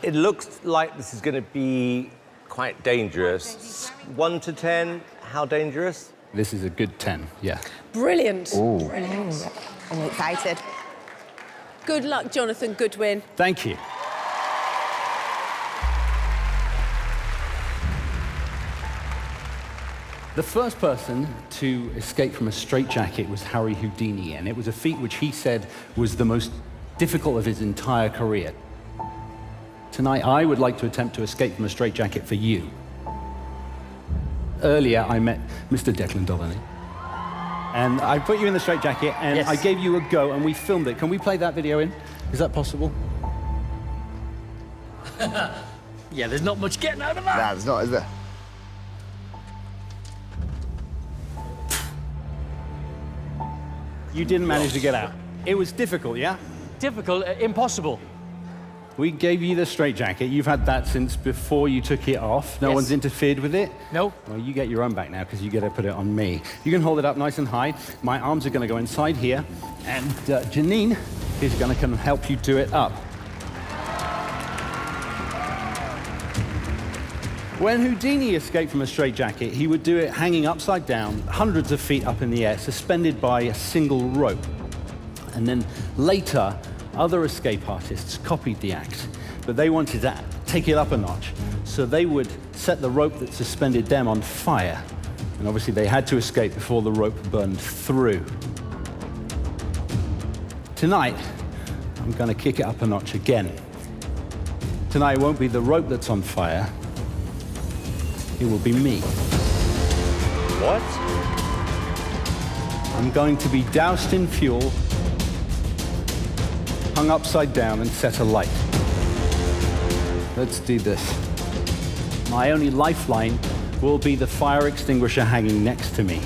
It looks like this is going to be quite dangerous. 1 to 10, how dangerous? This is a good 10, yeah. Brilliant. Ooh. Brilliant. I'm excited. Good luck, Jonathan Goodwin. Thank you. The first person to escape from a straitjacket was Harry Houdini, and it was a feat which he said was the most difficult of his entire career. Tonight, I would like to attempt to escape from a straitjacket for you. Earlier, I met Mr. Declan Donnelly, and I put you in the straitjacket, and Yes. I gave you a go, and we filmed it. Can we play that video in? Is that possible? Yeah, there's not much getting out of that. Nah, there's not, is there? You didn't manage to get out. It was difficult, yeah? Difficult, impossible. We gave you the straitjacket. You've had that since before you took it off. No Yes. one's interfered with it? No. Well, you get your own back now, because you get to put it on me. You can hold it up nice and high. My arms are going to go inside here, and Janine is going to come and help you do it up. When Houdini escaped from a straitjacket, he would do it hanging upside down, hundreds of feet up in the air, suspended by a single rope. And then later, other escape artists copied the act, but they wanted to take it up a notch. So they would set the rope that suspended them on fire. And obviously they had to escape before the rope burned through. Tonight, I'm going to kick it up a notch again. Tonight won't be the rope that's on fire. It will be me. What? I'm going to be doused in fuel, hung upside down, and set alight. Let's do this. My only lifeline will be the fire extinguisher hanging next to me.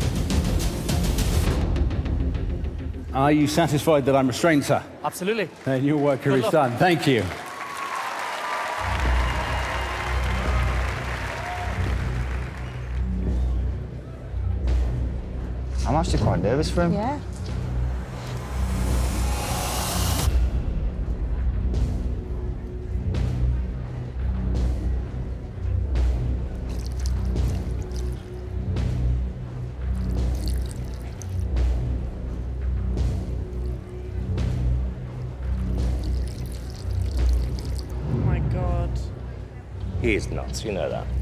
Are you satisfied that I'm restrained, sir? Absolutely. Then your work here Good is luck. done. Thank you. I'm actually quite nervous for him. Yeah. Oh my God. He is nuts, you know that.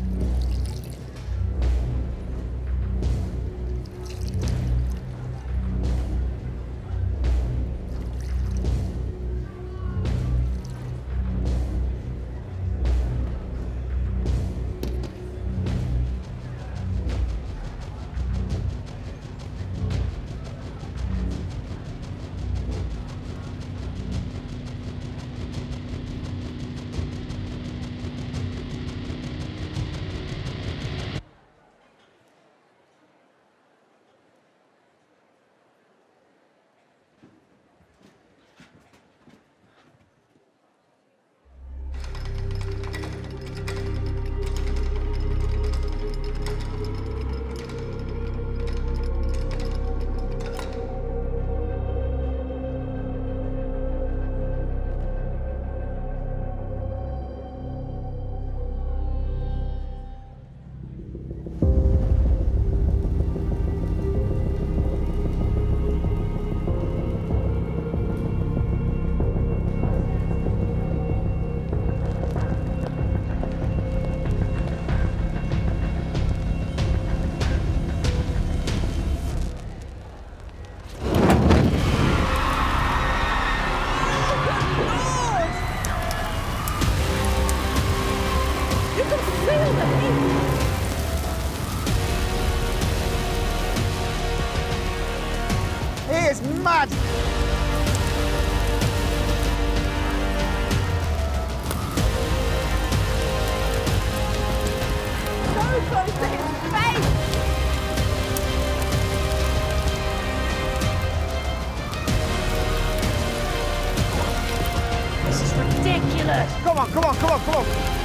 He is mad! So close to his face! This is ridiculous. Come on, come on, come on, come on!